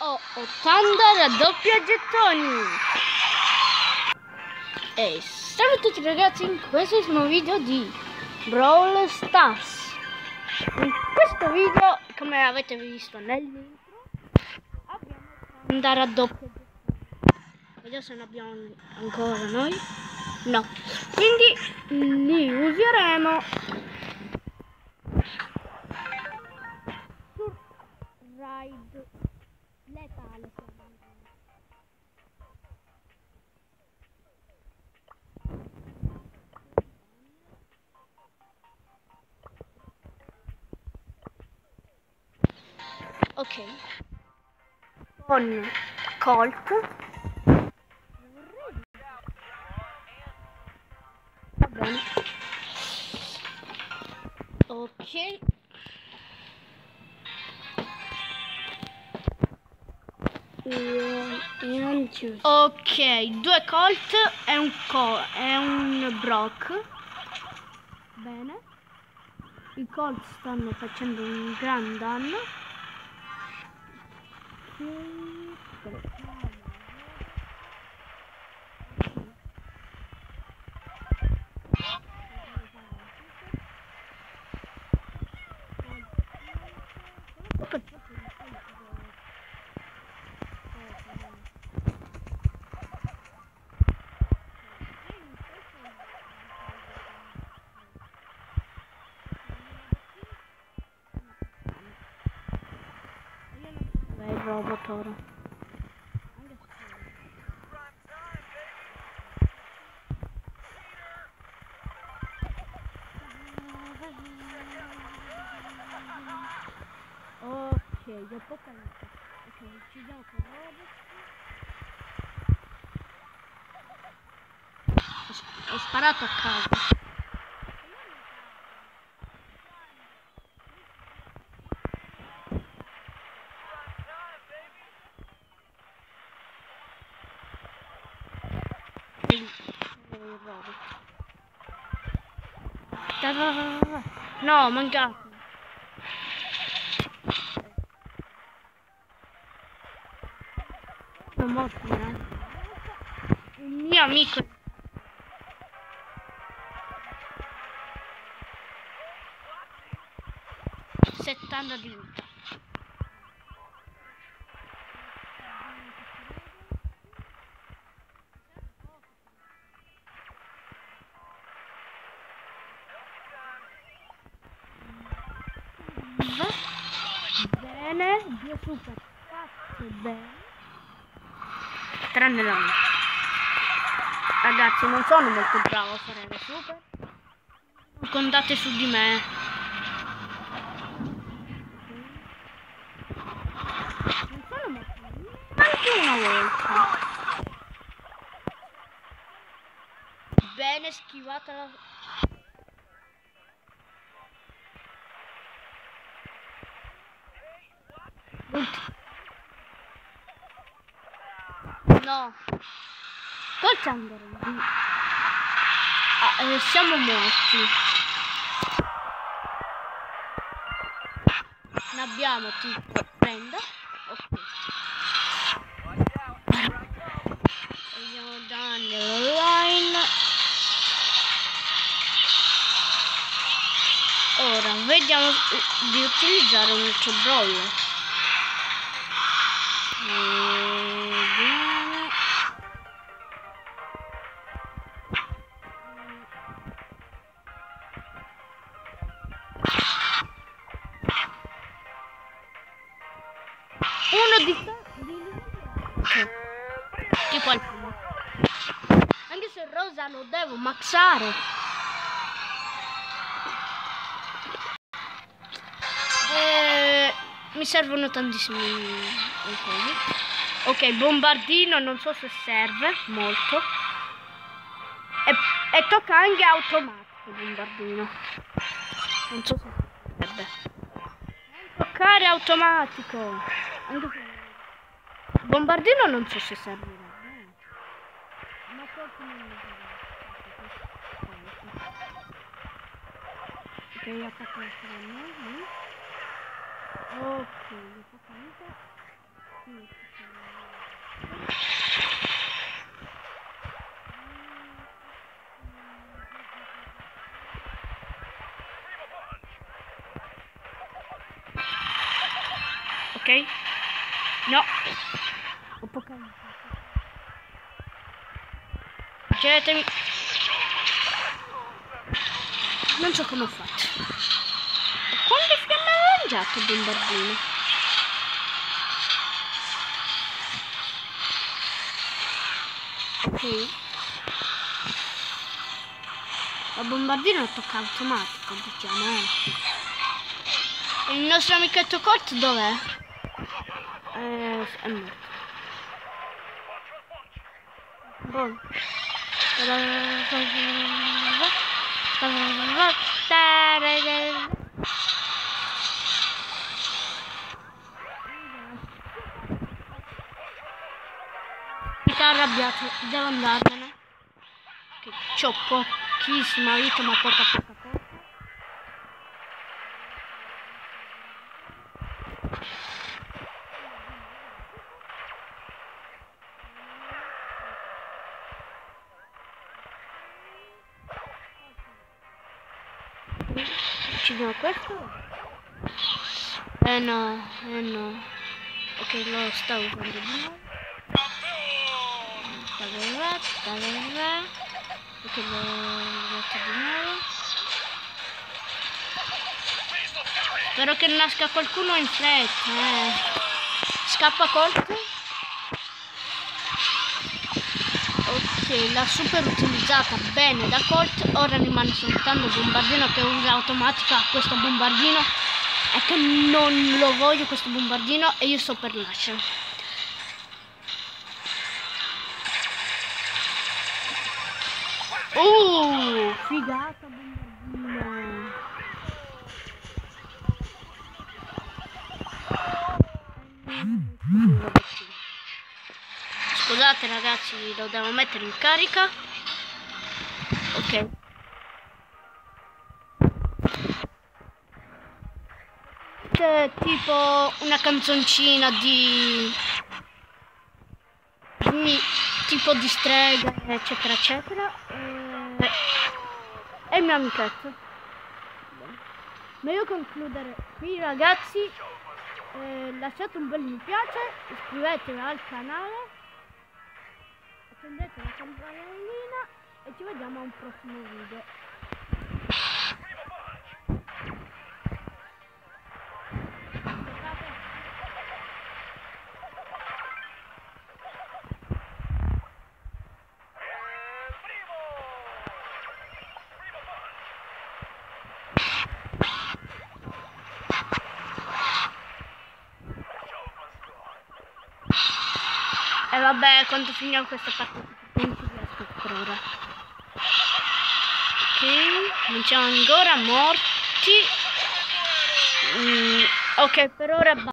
Ho 80 raddoppio a gettoni. E salve a tutti ragazzi, in questo video di Brawl Stars. In questo video, come avete visto nell'intro, abbiamo 80 raddoppio a gettoni. Vediamo se ne abbiamo ancora noi. No, quindi li useremo sul raid letale. Ok, con Colt. Va bene. Ok. Ok, 2 Colt e un Brock. Bene. I Colt stanno facendo un gran danno. Il robot ora. Ok, dopo calma. Ok, ci siamo con robot. Ho sparato a caso. No, mancato. Sono morto, il mio amico. Settanta di vita. Bene, 2 super fatto bene. Tranne la mia. Ragazzi, non sono molto bravo a fare le super. Contate su di me. Non sono molto anche una volta. Bene, schivata la... No. Forse andare lì. Siamo morti. Ne abbiamo tipo 30. Ok. Vediamo danni online. Ora vediamo di utilizzare un altro brawler. Uno di tipo al primo. Anche se rosa lo devo maxare. Mi servono tantissimi cose. Ok, bombardino non so se serve molto. E tocca anche automatico bombardino. Non so se serve. Toccare automatico. Bombardino non so se servirà. Ma forse non lo so. Ok, attacco la strada. Ok, Ok? No! Ho poca. Chiedetemi. Non so come ho fatto. Quante fiamme ha lanciato il bombardino? Ok. Il bombardino tocca automatico, diciamo. E il nostro amichetto Colt dov'è? È morto. Boh. Mi sta arrabbiato, devo andarmene. Che c'ho pochissima vita, ma poca. Uccidiamo questo? No. Ok, lo sta usando di nuovo. Taverra. Ok, lo metto di nuovo. Spero che nasca qualcuno in fretta, Scappa Colt. Ok, l'ha super utilizzata bene da Colt. Ora rimane soltanto il bombardino che usa automatica questo bombardino. È che non lo voglio questo bombardino e io sto per lasciare. Figata bombardino. Scusate ragazzi, lo devo mettere in carica. Ok. Tipo una canzoncina di tipo di strega, eccetera eccetera. E il mio amichetto. Meglio concludere qui ragazzi. Lasciate un bel mi piace, iscrivetevi al canale, accendete la campanellina e ci vediamo a un prossimo video. E vabbè, quando finiamo questa partita non ci riesco per ora. Ok, non siamo ancora morti. Ok, per ora basta.